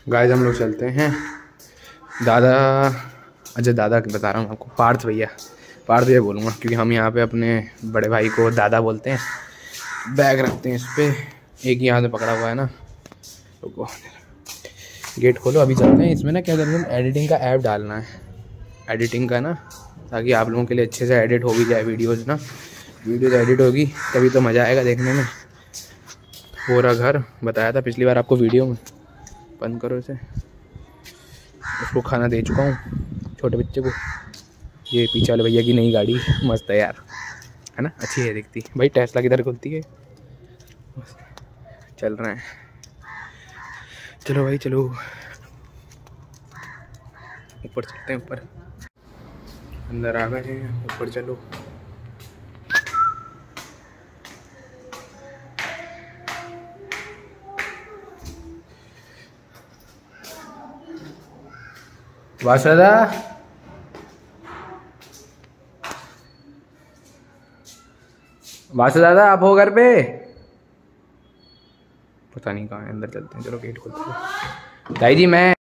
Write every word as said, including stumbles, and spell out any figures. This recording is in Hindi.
गाइस हम लोग चलते हैं दादा, अच्छा दादा बता रहा हूँ आपको, पार्थ भैया, पार्थ भैया बोलूँगा क्योंकि हम यहाँ पे अपने बड़े भाई को दादा बोलते हैं। बैग रखते हैं इस पर, एक ही हाथ में पकड़ा हुआ है ना। रुको, गेट खोलो, अभी चलते हैं। इसमें ना क्या करना है, एडिटिंग का ऐप डालना है, एडिटिंग का ना, ताकि आप लोगों के लिए अच्छे से एडिट हो भी जाए वीडियोज़ ना। वीडियोज़ एडिट होगी तभी तो मज़ा आएगा देखने में। पूरा घर बताया था पिछली बार आपको वीडियो में। बंद करो इसे। उसको खाना दे चुका हूँ, छोटे बच्चे को। ये पीछे वाले भैया की नई गाड़ी मस्त है यार, है ना, अच्छी है दिखती भाई। टेस्ला किधर खुलती है। चल रहे हैं, चलो भाई चलो, ऊपर चलते हैं। ऊपर अंदर आ गए हैं, ऊपर चलो। वासदा वासु दादा आप हो घर पे? पता नहीं कहाँ है, अंदर चलते हैं। चलो गेट खोलते हैं। ताई जी मैं